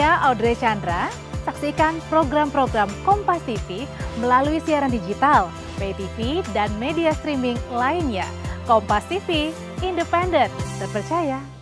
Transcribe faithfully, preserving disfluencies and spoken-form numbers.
Saya Audrey Chandra. Saksikan program-program Kompas T V melalui siaran digital, pay T V, dan media streaming lainnya. Kompas T V, independen, terpercaya,